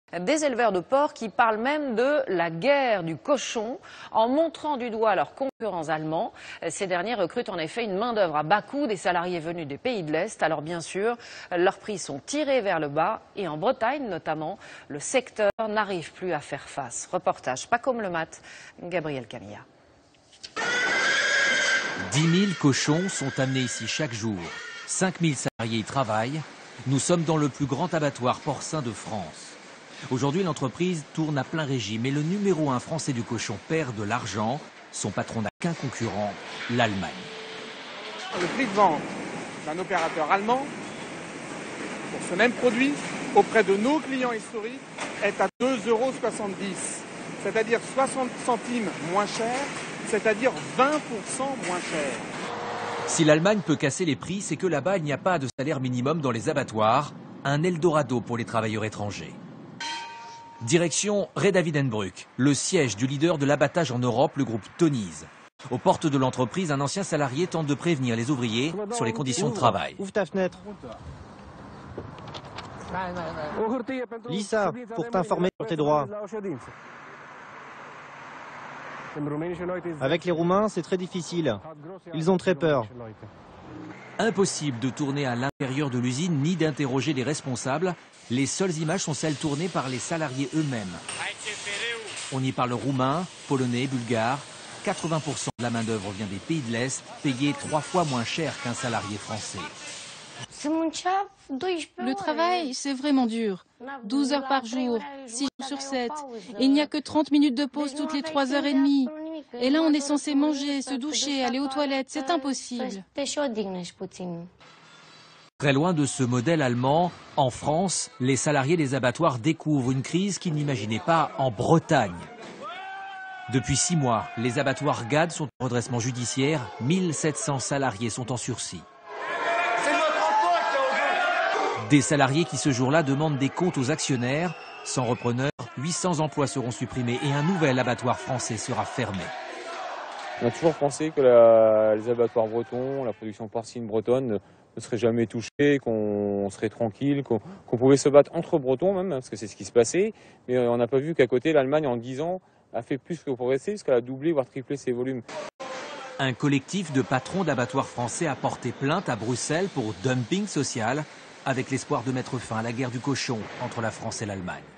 Des éleveurs de porcs qui parlent même de la guerre du cochon en montrant du doigt leurs concurrents allemands. Ces derniers recrutent en effet une main-d'œuvre à bas coût, des salariés venus des pays de l'Est. Alors bien sûr, leurs prix sont tirés vers le bas et en Bretagne notamment, le secteur n'arrive plus à faire face. Reportage pas comme le mat, Gabriel Camilla. 10 000 cochons sont amenés ici chaque jour. 5 000 salariés y travaillent. Nous sommes dans le plus grand abattoir porcin de France. Aujourd'hui, l'entreprise tourne à plein régime et le numéro 1 français du cochon perd de l'argent. Son patron n'a qu'un concurrent, l'Allemagne. Le prix de vente d'un opérateur allemand pour ce même produit auprès de nos clients historiques est à 2,70 €, c'est-à-dire 60 centimes moins cher, c'est-à-dire 20% moins cher. Si l'Allemagne peut casser les prix, c'est que là-bas, il n'y a pas de salaire minimum dans les abattoirs. Un Eldorado pour les travailleurs étrangers. Direction Reda Wiedenbrück, le siège du leader de l'abattage en Europe, le groupe Tönnies. Aux portes de l'entreprise, un ancien salarié tente de prévenir les ouvriers sur les conditions de travail. Ouvre ta fenêtre. Lis ça pour t'informer sur tes droits. Avec les Roumains, c'est très difficile. Ils ont très peur. Impossible de tourner à l'intérieur de l'usine ni d'interroger les responsables. Les seules images sont celles tournées par les salariés eux-mêmes. On y parle roumain, polonais, bulgare. 80% de la main-d'œuvre vient des pays de l'Est, payée 3 fois moins cher qu'un salarié français. Le travail, c'est vraiment dur. 12 heures par jour, 6 jours sur 7. Et il n'y a que 30 minutes de pause toutes les 3h30. Et là, on est censé manger, se doucher, aller aux toilettes. C'est impossible. Très loin de ce modèle allemand, en France, les salariés des abattoirs découvrent une crise qu'ils n'imaginaient pas en Bretagne. Depuis 6 mois, les abattoirs GAD sont en redressement judiciaire. 1700 salariés sont en sursis. Des salariés qui ce jour-là demandent des comptes aux actionnaires. Sans repreneur, 800 emplois seront supprimés et un nouvel abattoir français sera fermé. On a toujours pensé que les abattoirs bretons, la production porcine bretonne ne serait jamais touchée, qu'on serait tranquille, qu'on pouvait se battre entre Bretons même, parce que c'est ce qui se passait. Mais on n'a pas vu qu'à côté, l'Allemagne, en 10 ans, a fait plus que progresser, puisqu'elle a doublé, voire triplé ses volumes. Un collectif de patrons d'abattoirs français a porté plainte à Bruxelles pour dumping social, avec l'espoir de mettre fin à la guerre du cochon entre la France et l'Allemagne.